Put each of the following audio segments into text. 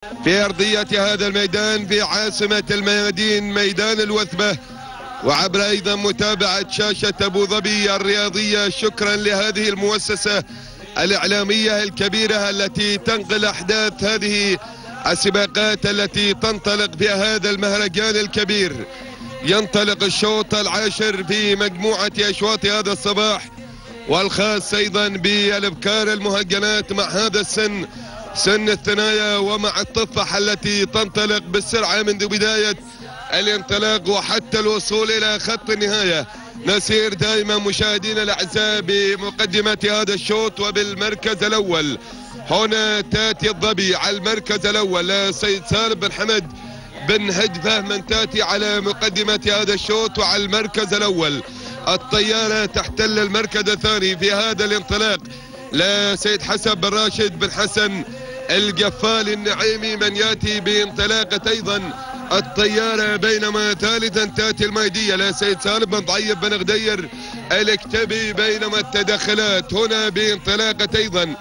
في أرضية هذا الميدان في عاصمة الميادين ميدان الوثبة، وعبر أيضا متابعة شاشة أبو ظبي الرياضية. شكرا لهذه المؤسسة الإعلامية الكبيرة التي تنقل أحداث هذه السباقات التي تنطلق في هذا المهرجان الكبير. ينطلق الشوط العاشر في مجموعة أشواط هذا الصباح، والخاص أيضا بالأبكار المهجنات مع هذا السن، سن الثنايا، ومع الطفح التي تنطلق بالسرعة منذ بداية الانطلاق وحتى الوصول إلى خط النهاية. نسير دائما مشاهدينا الأعزاء بمقدمة هذا الشوط وبالمركز الأول. هنا تاتي الظبي على المركز الأول، سيد سالم بن حمد بن هدفة من تاتي على مقدمة هذا الشوط وعلى المركز الأول. الطيارة تحتل المركز الثاني في هذا الانطلاق لا سيد حسن بن راشد بن حسن القفال النعيمي من ياتي بانطلاقة ايضا الطيارة، بينما ثالثا تاتي الميدية لا سيد سالم بن ضعيف بن غدير الاكتبي، بينما التدخلات هنا بانطلاقة ايضا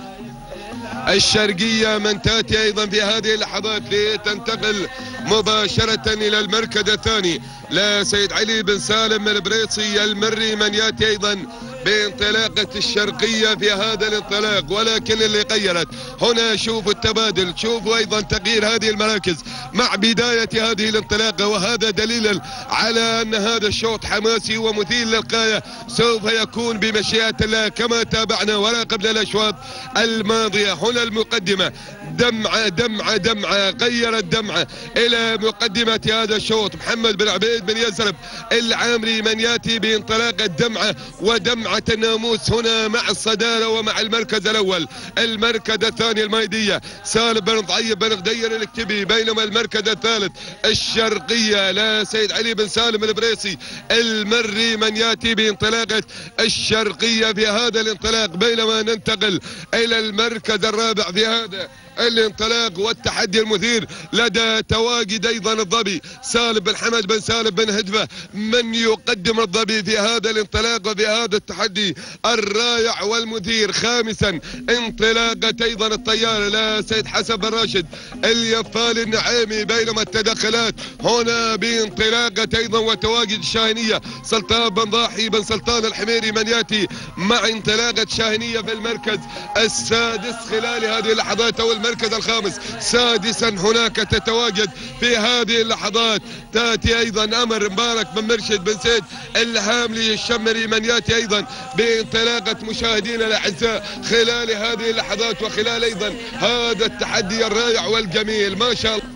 الشرقية من تاتي ايضا في هذه اللحظات لتنتقل مباشرة الى المركز الثاني لا سيد علي بن سالم البريصي المري من ياتي ايضا بانطلاقة الشرقية في هذا الانطلاق. ولكن اللي غيرت هنا شوفوا التبادل، شوفوا ايضا تغيير هذه المراكز مع بداية هذه الانطلاقة، وهذا دليل على ان هذا الشوط حماسي ومثير للغاية سوف يكون بمشيئة الله كما تابعنا ولا قبل الاشواط الماضية. هنا المقدمة دمعة دمعة دمعة، غيرت دمعة الى مقدمة هذا الشوط. محمد بن عبيد بن يزرب العامري من ياتي بانطلاقة دمعة ودمعة الناموس هنا مع الصدارة ومع المركز الأول. المركز الثاني الميدية سالم بن ضعيف بن غدير الاكتبي، بينما المركز الثالث الشرقية لا سيد علي بن سالم البريصي المري من ياتي بانطلاقة الشرقية في هذا الانطلاق. بينما ننتقل إلى المركز الرابع في هذا الانطلاق والتحدي المثير لدى تواجد ايضا الظبي سالم بن حمد بن سالم بن هدفة من يقدم الظبي في هذا الانطلاق وفي هذا التحدي الرائع والمثير. خامسا انطلاقة ايضا الطيارة لا سيد حسن بن راشد اليفال النعيمي، بينما التدخلات هنا بانطلاقة ايضا وتواجد الشاهنية سلطان بن ضاحي بن سلطان الحميري من ياتي مع انطلاقة شاهنية في المركز السادس خلال هذه اللحظات او المركز الخامس. سادسا هناك تتواجد في هذه اللحظات تاتي ايضا امر مبارك بن مرشد بن سيد الهاملي الشمري من ياتي ايضا بانطلاقة مشاهدينا الاعزاء خلال هذه اللحظات وخلال ايضا هذا التحدي الرائع والجميل ما شاء الله.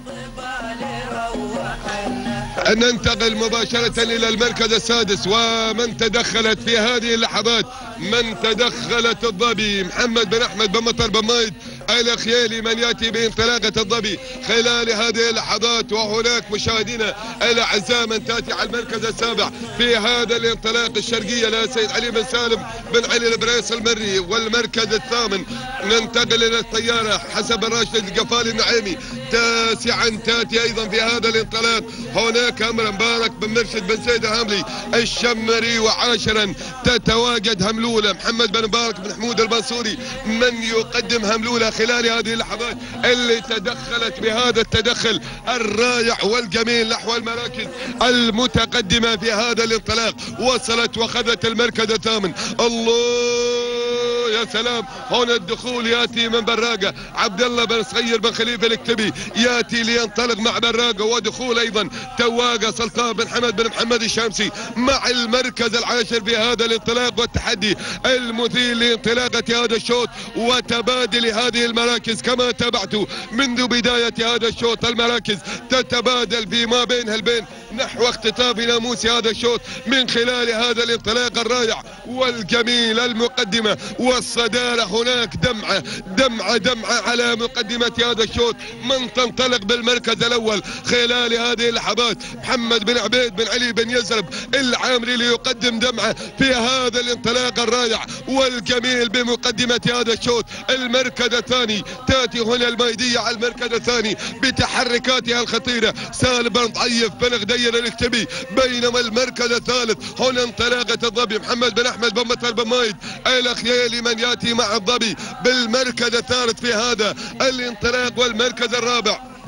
ننتقل مباشرة إلى المركز السادس، ومن تدخلت في هذه اللحظات من تدخلت الظبي محمد بن أحمد بن مطر بن مايد الأخيالي من يأتي بانطلاقة الظبي خلال هذه اللحظات. وهناك مشاهدينا الأعزاء من تأتي على المركز السابع في هذا الانطلاق الشرقية لا سيد علي بن سالم بن علي البريس المري. والمركز الثامن ننتقل إلى الطيارة حسن بن راشد القفال النعيمي. تاسعا تأتي أيضا في هذا الانطلاق هناك أمر مبارك بن مرشد بن سيد الهاملي الشمري. وعاشرا تتواجد هملولة محمد بن مبارك بن حمود المنصوري من يقدم هملولة خلال هذه اللحظات اللي تدخلت بهذا التدخل الرائع والجميل نحو المراكز المتقدمة في هذا الانطلاق. وصلت واخذت المركز الثامن. الله يا سلام، هنا الدخول ياتي من براقة عبد الله بن صغير بن خليفة الاكتبي ياتي لينطلق مع براقة، ودخول ايضا تواقة سلطان بن حمد بن محمد الشامسي مع المركز العاشر في هذا الانطلاق والتحدي المثير لانطلاقة هذا الشوط وتبادل هذه المراكز. كما تابعتوا منذ بداية هذا الشوط المراكز تتبادل فيما بينها البين نحو اختطاف ناموس هذا الشوط من خلال هذا الانطلاق الرائع والجميل. المقدمة والصدارة هناك دمعة دمعة دمعة على مقدمة هذا الشوط من تنطلق بالمركز الأول خلال هذه اللحظات محمد بن عبيد بن علي بن يزرب العامري ليقدم دمعة في هذا الانطلاق الرائع والجميل بمقدمة هذا الشوط. المركز الثاني تاتي هنا الميدية على المركز الثاني بتحركاتها الخطيرة سالم بن ضعيف بن غدير الاكتبي، بينما المركز الثالث هنا انطلاقة الظبي محمد بن أحمد بن مطر بن مايد الأخيالي من ياتي مع الظبي بالمركز الثالث في هذا الانطلاق. والمركز الرابع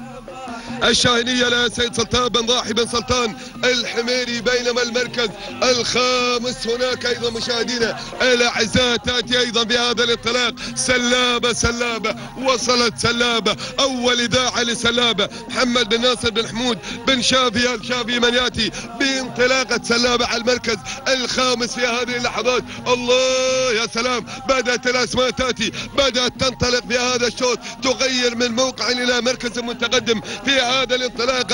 الشاهينية لسيد سلطان بن ضاحي بن سلطان الحميري. بينما المركز الخامس هناك ايضا مشاهدينا الاعزاء تاتي ايضا بهذا الانطلاق سلابة وصلت سلابة، اول اذاعة لسلابة محمد بن ناصر بن حمود بن شافي الشافي من ياتي بانطلاقة سلابة على المركز الخامس في هذه اللحظات. الله يا سلام، بدأت الاسماء تاتي، بدأت تنطلق في هذا الشوط، تغير من موقع الى مركز متقدم في هذا الانطلاق.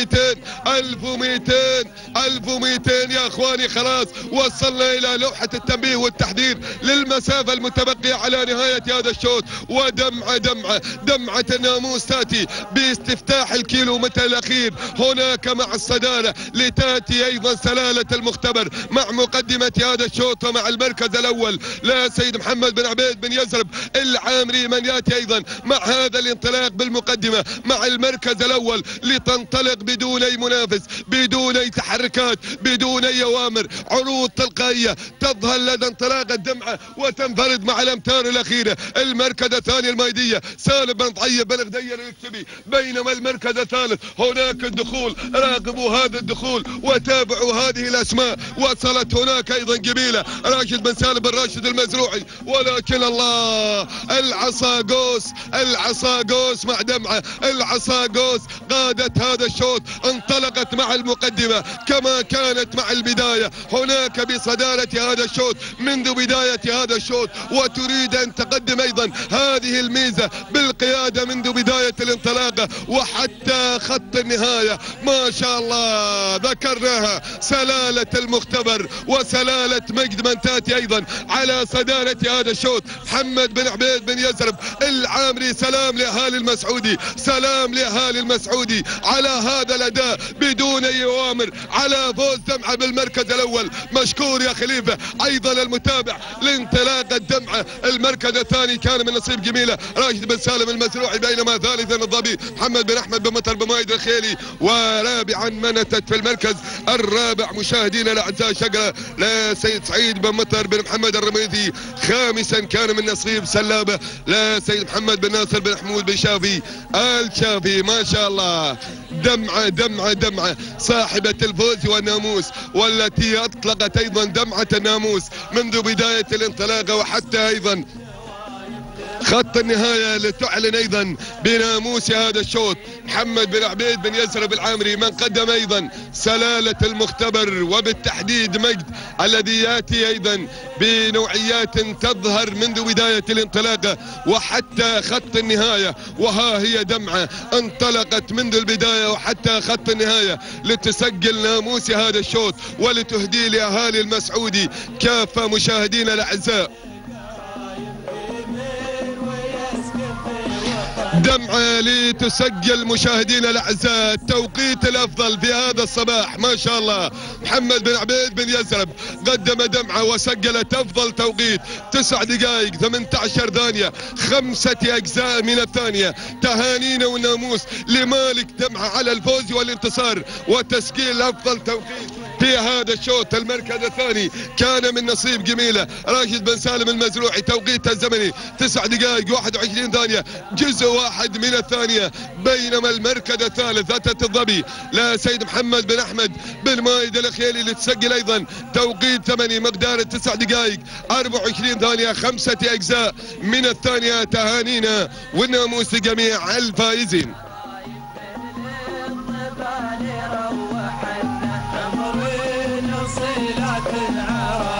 1200 يا اخواني، خلاص وصلنا الى لوحة التنبيه والتحذير للمسافة المتبقية على نهاية هذا الشوط. ودمعة الناموس تاتي باستفتاح الكيلومتر الاخير هناك مع الصدارة، لتاتي ايضا سلالة المختبر مع مقدمة هذا الشوط ومع المركز الاول لا سيد محمد بن عبيد بن يزرب العامري من ياتي ايضا مع هذا الانطلاق بالمقدمة مع المركز الاول، لتنطلق بدون اي منافس، بدون اي تحركات، بدون اي اوامر، عروض تلقائية تظهر لدى انطلاق الدمعة وتنفرد مع الامتار الاخيرة. المركز الثاني المايدية سالم بن طيب بن غدير اليكتبي. بينما المركز الثالث هناك الدخول، راقبوا هذا الدخول وتابعوا هذه الاسماء. وصلت هناك ايضا جميلة راشد بن سالم بن راشد المزروعي، ولكن الله العصاقوس مع دمعة، العصاقوس قادت هذا الشوط، انطلقت مع المقدمة كما كانت مع البداية، هناك بصدارة هذا الشوط منذ بداية هذا الشوط، وتريد ان تقدم ايضا هذه الميزة بالقيادة منذ بداية الانطلاقة وحتى خط النهاية. ما شاء الله ذكرناها، سلالة المختبر وسلالة مجد من تاتي ايضا على صدارة هذا الشوط محمد بن عبيد بن يزرب العامري. سلام لاهالي المسعودي، سلام لاهالي المسعودي على هذا الاداء بدون اي اوامر، على فوز دمعة بالمركز الاول. مشكور يا خليفة ايضا المتابع لانطلاق الدمعة. المركز الثاني كان من نصيب جميلة راشد بن سالم المزروعي، بينما ثالثا الضبي محمد بن احمد بن مطر بن مايد الخيلي، ورابعا منتت في المركز الرابع مشاهدينا الاعزاء شقرة لا سيد سعيد بن مطر بن محمد الرميثي. خامسا كان من نصيب سلابة لا سيد محمد بن ناصر بن حمود بن شافي الشافي. ما شاء الله، دمعة صاحبة الفوز والناموس، والتي اطلقت ايضا دمعة الناموس منذ بداية الانطلاقة وحتى ايضا خط النهاية، لتعلن ايضا بناموس هذا الشوط محمد بن عبيد بن يزرب العامري، من قدم ايضا سلالة المختبر وبالتحديد مجد الذي ياتي ايضا بنوعيات تظهر منذ بداية الانطلاقة وحتى خط النهاية. وها هي دمعة انطلقت منذ البداية وحتى خط النهاية لتسجل ناموس هذا الشوط ولتهدي لاهالي المسعودي كافة مشاهدينا الاعزاء دمعة لتسجل مشاهدينا الاعزاء التوقيت الافضل في هذا الصباح. ما شاء الله، محمد بن عبيد بن يزرب قدم دمعة وسجلت افضل توقيت 9 دقائق 18 ثانية 5 اجزاء من الثانية. تهانينا والناموس لمالك دمعة على الفوز والانتصار وتسجيل افضل توقيت في هذا الشوط. المركز الثاني كان من نصيب جميلة راشد بن سالم المزروعي، توقيته الزمني 9 دقائق 21 ثانية جزء واحد من الثانية. بينما المركز الثالث أتت الظبي لا سيد محمد بن أحمد بن مايد الخيلي لتسجل أيضا توقيت ثمني مقدار 9 دقائق 24 ثانية 5 أجزاء من الثانية. تهانينا والناموس لجميع الفائزين. صلة العرب